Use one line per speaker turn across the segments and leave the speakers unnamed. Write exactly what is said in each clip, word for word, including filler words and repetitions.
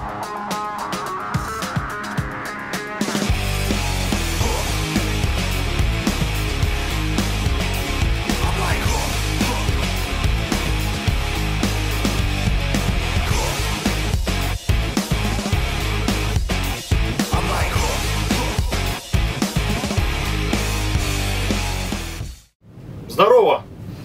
Здорово!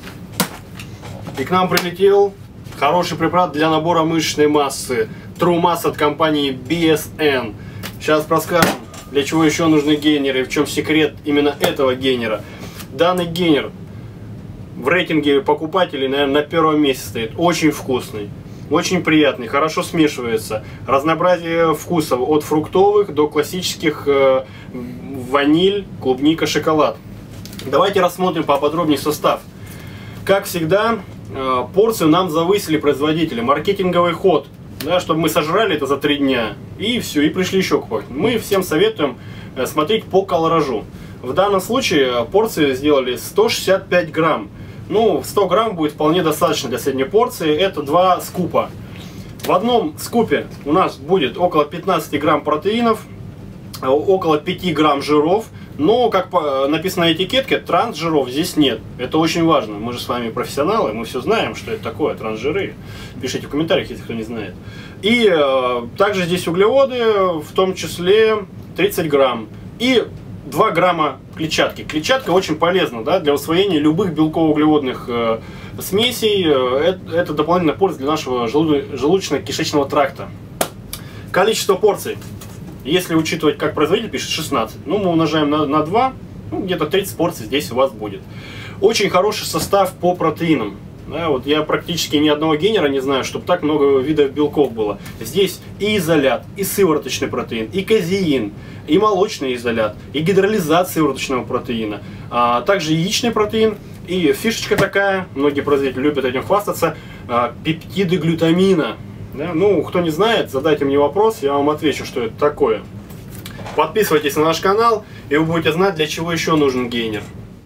И к нам прилетел хороший препарат для набора мышечной массы True Mass от компании би эс эн. Сейчас расскажем, для чего еще нужны гейнеры и в чем секрет именно этого гейнера. Данный гейнер в рейтинге покупателей, наверное, на первом месте стоит. Очень вкусный, очень приятный, хорошо смешивается. Разнообразие вкусов от фруктовых до классических э, ваниль, клубника, шоколад. Давайте рассмотрим поподробнее состав. Как всегда, порцию нам завысили производители. Маркетинговый ход, да, чтобы мы сожрали это за три дня. И все, и пришли еще покупать. Мы всем советуем смотреть по колоражу. В данном случае порции сделали сто шестьдесят пять грамм. Ну, сто грамм будет вполне достаточно для средней порции. Это два скупа. В одном скупе у нас будет около пятнадцати грамм протеинов, около пяти грамм жиров. Но, как написано на этикетке, трансжиров здесь нет. Это очень важно. Мы же с вами профессионалы, мы все знаем, что это такое, трансжиры. Пишите в комментариях, если кто не знает. И э, также здесь углеводы, в том числе тридцать грамм. И два грамма клетчатки. Клетчатка очень полезна, да, для усвоения любых белково-углеводных э, смесей. Это, это дополнительная польза для нашего желудочно-кишечного тракта. Количество порций. Если учитывать, как производитель пишет, шестнадцать, ну мы умножаем на, на два, ну, где-то тридцать порций здесь у вас будет. Очень хороший состав по протеинам. Да, вот я практически ни одного гейнера не знаю, чтобы так много видов белков было. Здесь и изолят, и сывороточный протеин, и казеин, и молочный изолят, и гидролизат сывороточного протеина, а также яичный протеин. И фишечка такая, многие производители любят этим хвастаться, а, пептиды глютамина. Да? Ну, кто не знает, задайте мне вопрос, я вам отвечу, что это такое. Подписывайтесь на наш канал, и вы будете знать, для чего еще нужен гейнер.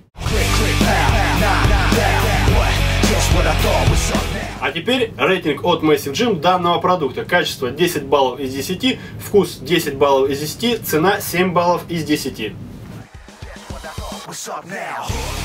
А теперь рейтинг от Massive Gym данного продукта. Качество десять баллов из десяти, вкус десять баллов из десяти, цена семь баллов из десяти.